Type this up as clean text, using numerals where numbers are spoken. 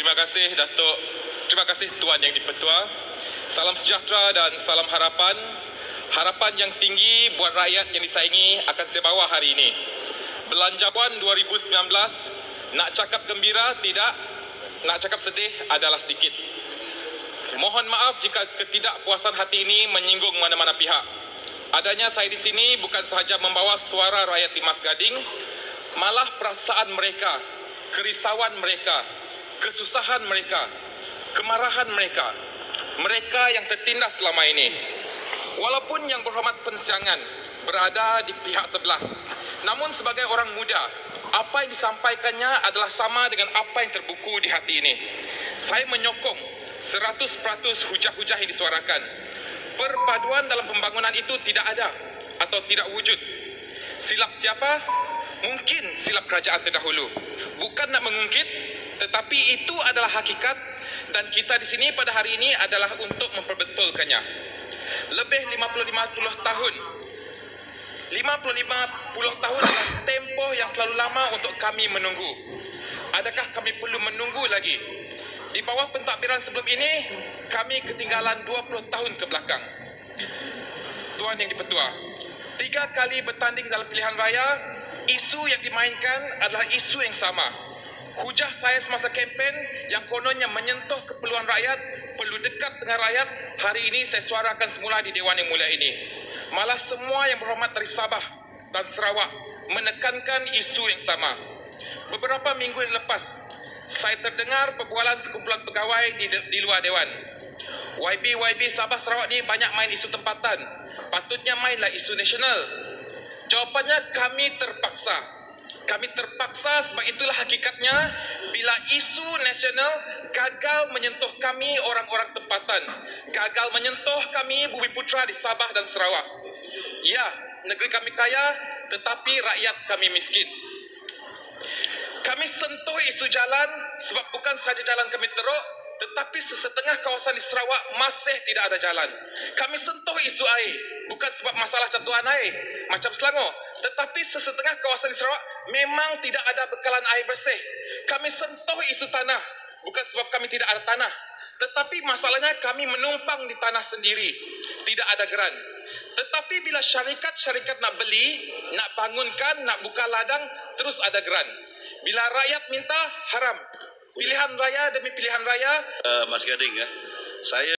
Terima kasih Datuk. Terima kasih Tuan Yang di-Pertua. Salam sejahtera dan salam harapan. Harapan yang tinggi buat rakyat yang disayangi akan saya bawa hari ini. Belanjawan 2019, nak cakap gembira tidak, nak cakap sedih adalah sedikit. Mohon maaf jika ketidakpuasan hati ini menyinggung mana-mana pihak. Adanya saya di sini bukan sahaja membawa suara rakyat di Mas Gading, malah perasaan mereka, kerisauan mereka, kesusahan mereka, kemarahan mereka, mereka yang tertindas selama ini. Walaupun yang berhormat pensiangan berada di pihak sebelah, namun sebagai orang muda, apa yang disampaikannya adalah sama dengan apa yang terbuku di hati ini. Saya menyokong 100% hujah-hujah yang disuarakan. Perpaduan dalam pembangunan itu tidak ada atau tidak wujud. Silap siapa? Mungkin silap kerajaan terdahulu. Bukan nak mengungkit, tetapi itu adalah hakikat dan kita di sini pada hari ini adalah untuk memperbetulkannya. Lebih 50 tahun. 50 tahun adalah tempoh yang terlalu lama untuk kami menunggu. Adakah kami perlu menunggu lagi? Di bawah pentadbiran sebelum ini, kami ketinggalan 20 tahun ke belakang. Tuan Yang di-Pertua, 3 kali bertanding dalam pilihan raya, isu yang dimainkan adalah isu yang sama. Hujah saya semasa kempen yang kononnya menyentuh keperluan rakyat, perlu dekat dengan rakyat, hari ini saya suarakan semula di Dewan Yang Mulia ini. Malah semua yang berhormat dari Sabah dan Sarawak menekankan isu yang sama. Beberapa minggu yang lepas, saya terdengar perbualan sekumpulan pegawai di luar Dewan. YB Sabah Sarawak ni banyak main isu tempatan. Patutnya mainlah isu nasional. Jawapannya kami terpaksa. Kami terpaksa sebab itulah hakikatnya bila isu nasional gagal menyentuh kami orang-orang tempatan. Gagal menyentuh kami bumi putra di Sabah dan Sarawak. Ya, negeri kami kaya tetapi rakyat kami miskin. Kami sentuh isu jalan sebab bukan sahaja jalan kami teruk, tetapi sesetengah kawasan di Sarawak masih tidak ada jalan. Kami sentuh isu air, bukan sebab masalah cantuan air macam Selangor, tetapi sesetengah kawasan di Sarawak memang tidak ada bekalan air bersih. Kami sentuh isu tanah, bukan sebab kami tidak ada tanah, tetapi masalahnya kami menumpang di tanah sendiri, tidak ada geran. Tetapi bila syarikat-syarikat nak beli, nak bangunkan, nak buka ladang, terus ada geran. Bila rakyat minta, haram. Pilihan raya demi pilihan raya. Mas Gading, saya